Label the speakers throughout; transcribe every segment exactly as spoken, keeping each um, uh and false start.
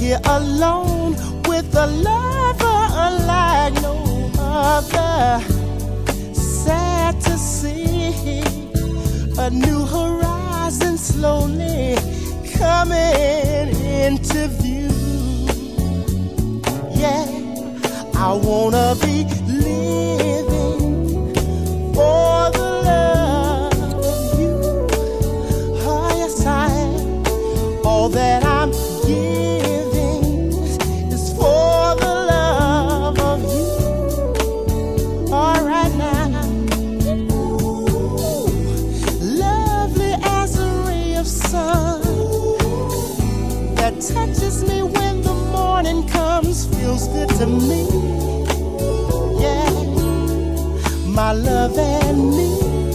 Speaker 1: here alone with a lover unlike no other. Sad to see a new horizon slowly coming into view. Yeah, I wanna be living for the love of you. Oh yes, I am. All that I'm giving is for the love of you. All right now, ooh, lovely as a ray of sun that touches me when the morning comes, feels good to me. Yeah, my love and me.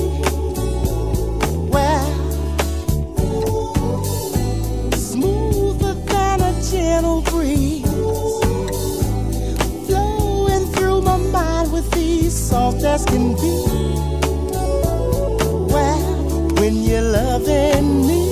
Speaker 1: Well, smoother than a gentle breeze, flowing through my mind with ease, soft as can be. Well, when you're loving me,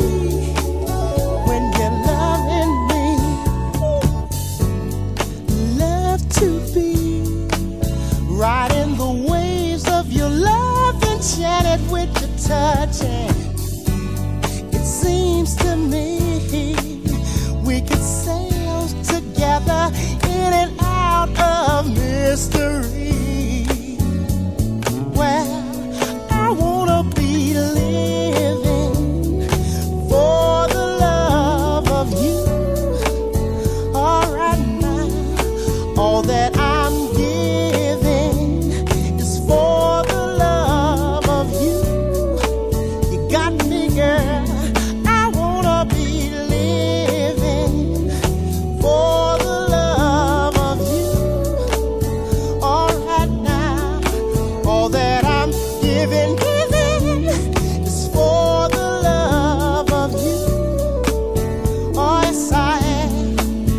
Speaker 1: riding the waves of your love, enchanted with your touch. And it seems to me we could sail together in and out of mystery. Well, I wanna be living for the love of you. All right now, all that I'm giving is for the love of you. You got me, girl. I wanna be living for the love of you. All right now, all that I'm giving, giving is for the love of you. Oh, yes, I am.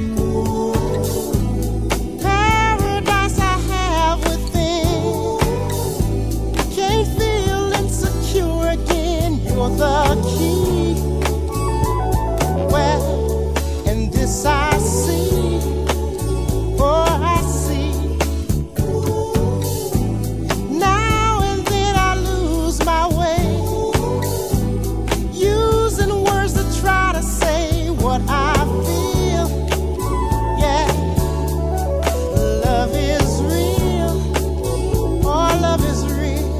Speaker 1: Paradise I have within. Can't feel insecure again. You're the key. Well, and this I see. Oh, I see. Now and then I lose my way, using words to try to say what I feel. Yeah, love is real. Oh, love is real.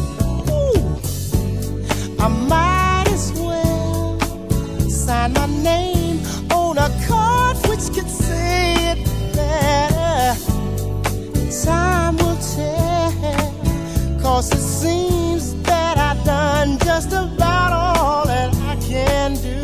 Speaker 1: Ooh, I might as well sign my name on a card which could say it better. Time will tell, 'cause it seems that I've done just about all that I can do.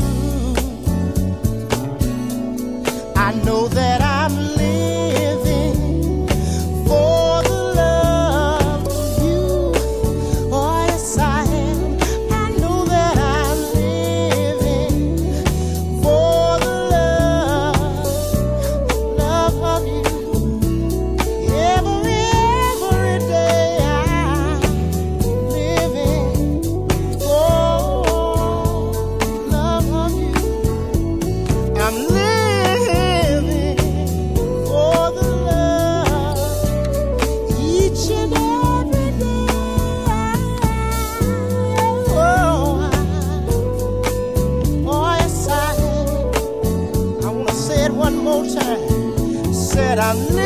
Speaker 1: I know that I'm living for the love of you. Oh, yes, I am. I know that I'm living for the love, love of you. Every, every day I'm living for love of you. I'm living for the love each and every day. Oh, I, oh yes, I am. I want to say it one more time. Said I'm living